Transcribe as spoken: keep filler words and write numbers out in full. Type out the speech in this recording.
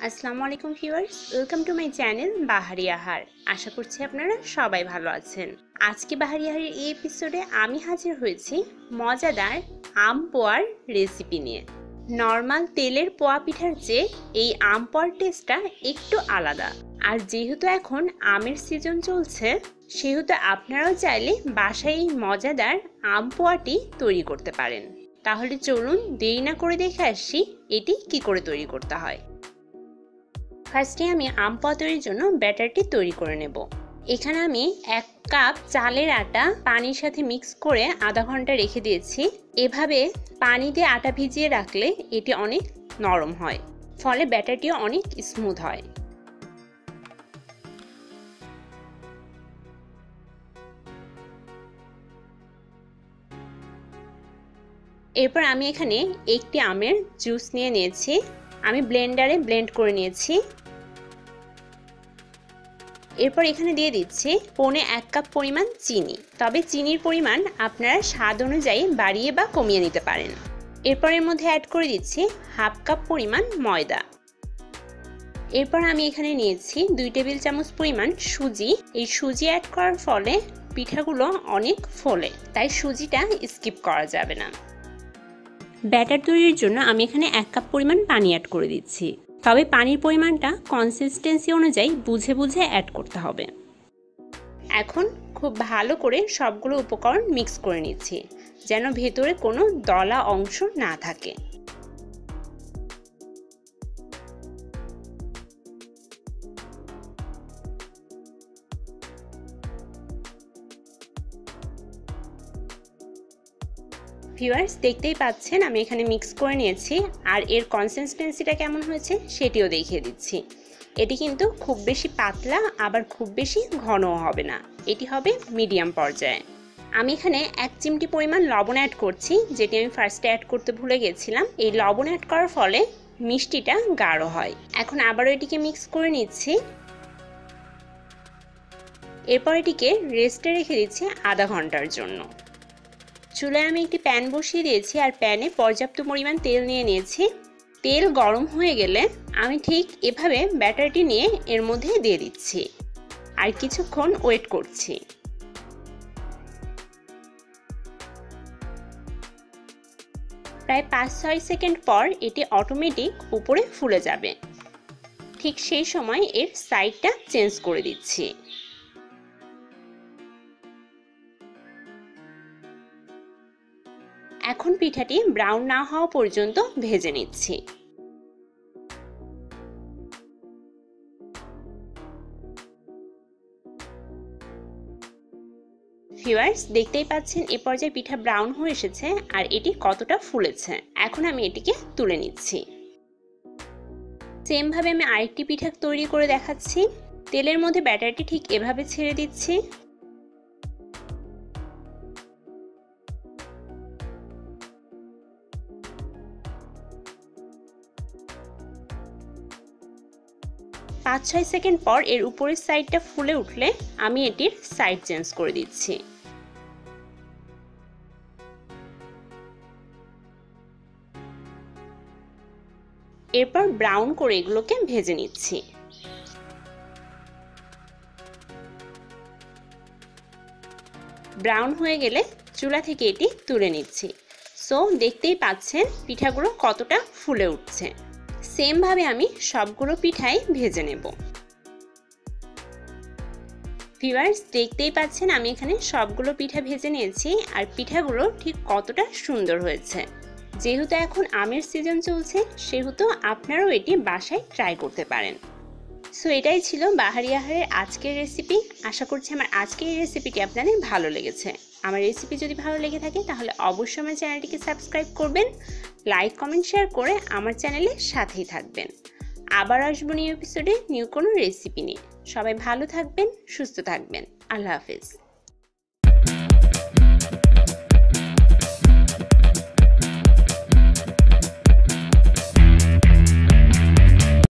আসসালামু আলাইকুম viewers, welcome to my channel Bahari Ahar. আশা করছি আপনারা সবাই ভালো আছেন। আজকে বাহারি আহারের এই এপিসোডে আমি হাজির হয়েছি মজাদার আম পোয়ার রেসিপি নিয়ে। নর্মাল তেলের পোয়া পিঠার চেয়ে এই আম পোয়ার টেস্টটা একটু আলাদা। আর যেহেতু এখন আমের সিজন চলছে, সেহেতু আপনারাও চাইলে বাসায় এই মজাদার আম পোয়াটি তৈরি করতে পারেন। তাহলে চলুন দেরি না করে দেখে আসি এটি কি করে তৈরি করতে হয়। ফার্স্টে আমি আম পোয়া তৈরির জন্য ব্যাটারটি তৈরি করে নেব। এখানে আমি এক কাপ চালের আটা পানির সাথে মিক্স করে আধা ঘন্টা রেখে দিয়েছি। এভাবে পানি দিয়ে আটা ভিজিয়ে রাখলে এটি অনেক নরম হয়, ফলে ব্যাটারটিও অনেক স্মুথ হয়। এরপর আমি এখানে একটি আমের জুস নিয়ে নিয়েছি, আমি ব্লেন্ডারে ব্লেন্ড করে নিয়েছি। এরপর এখানে দিয়ে দিচ্ছি পৌনে এক কাপ পরিমাণ চিনি, তবে চিনির পরিমাণ আপনারা স্বাদ অনুযায়ী বাড়িয়ে বা কমিয়ে নিতে পারেন। এরপর এর মধ্যে অ্যাড করে দিচ্ছি হাফ কাপ পরিমাণ ময়দা। এরপর আমি এখানে নিয়েছি দুই টেবিল চামচ পরিমাণ সুজি। এই সুজি অ্যাড করার ফলে পিঠাগুলো অনেক ফোলে, তাই সুজিটা স্কিপ করা যাবে না। ব্যাটার তৈরির জন্য আমি এখানে এক কাপ পরিমাণ পানি অ্যাড করে দিচ্ছি, তবে পানির পরিমাণটা কনসিস্টেন্সি অনুযায়ী বুঝে বুঝে অ্যাড করতে হবে। এখন খুব ভালো করে সবগুলো উপকরণ মিক্স করে নিচ্ছি, যেন ভেতরে কোনো দলা অংশ না থাকে। ভিউয়ার্স, দেখতেই পাচ্ছেন আমি এখানে মিক্স করে নিয়েছি, আর এর কনসিস্টেন্সিটা কেমন হয়েছে সেটিও দেখিয়ে দিচ্ছি। এটি কিন্তু খুব বেশি পাতলা আবার খুব বেশি ঘনও হবে না, এটি হবে মিডিয়াম পর্যায়ে। আমি এখানে এক চিমটি পরিমাণ লবণ অ্যাড করছি, যেটি আমি ফার্স্টে অ্যাড করতে ভুলে গেছিলাম। এই লবণ অ্যাড করার ফলে মিষ্টিটা গাঢ় হয়। এখন আবারও এটিকে মিক্স করে নিচ্ছি। এরপর এটিকে রেস্টে রেখে দিচ্ছি আধা ঘন্টার জন্য। চুলায় আমি একটি প্যান বসিয়ে দিয়েছি, আর প্যানে পর্যাপ্ত পরিমাণ তেল নিয়ে নিয়েছি। তেল গরম হয়ে গেলে আমি ঠিক এভাবে ব্যাটারটি নিয়ে এর মধ্যে দিয়ে দিচ্ছি, আর কিছুক্ষণ ওয়েট করছি। প্রায় পাঁচ ছয় সেকেন্ড পর এটি অটোমেটিক উপরে ফুলে যাবে। ঠিক সেই সময় এর সাইডটা চেঞ্জ করে দিচ্ছি। এখন পিঠাটি ব্রাউন না হওয়া পর্যন্ত ভেজে নিচ্ছি। ভিউয়ার্স, দেখতেই পাচ্ছেন এ পর্যায়ে পিঠা ব্রাউন হয়ে এসেছে আর এটি কতটা ফুলেছে। এখন আমি এটিকে তুলে নিচ্ছি। সেম ভাবে আমি আরেকটি পিঠা তৈরি করে দেখাচ্ছি। তেলের মধ্যে ব্যাটারটি ঠিক এভাবে ছেড়ে দিচ্ছি। পাঁচ ছয় সেকেন্ড পর এর উপরের সাইডটা ফুলে উঠলে আমি এটির সাইড চেঞ্জ করে দিচ্ছি। এরপর ব্রাউন করে এগুলোকে ভেজে নিচ্ছি। ব্রাউন হয়ে গেলে চুলা থেকে এটি তুলে নিচ্ছি। সো দেখতেই পাচ্ছেন পিঠাগুলো কতটা ফুলে উঠছে। সেম ভাবে আমি সবগুলো পিঠাই ভেজে নেব। ভিউয়ার্স, দেখতেই পাচ্ছেন আমি এখানে সবগুলো পিঠা ভেজে নিয়েছি, আর পিঠাগুলো ঠিক কতটা সুন্দর হয়েছে। যেহেতু এখন আমের সিজন চলছে, সেহেতু আপনারাও এটি বাসায় ট্রাই করতে পারেন। সো এটাই ছিল বাহারি আহারের আজকের রেসিপি। আশা করছি আমার আজকের এই রেসিপিটি আপনাদের ভালো লেগেছে। আমার রেসিপি যদি ভালো লেগে থাকে তাহলে অবশ্যই আমার চ্যানেলটিকে সাবস্ক্রাইব করবেন, লাইক কমেন্ট শেয়ার করে আমার চ্যানেলের সাথেই থাকবেন। আবার আসবো নিউ এপিসোডে নিউ কোনো রেসিপি নিয়ে। সবাই ভালো থাকবেন, সুস্থ থাকবেন। আল্লাহ হাফেজ।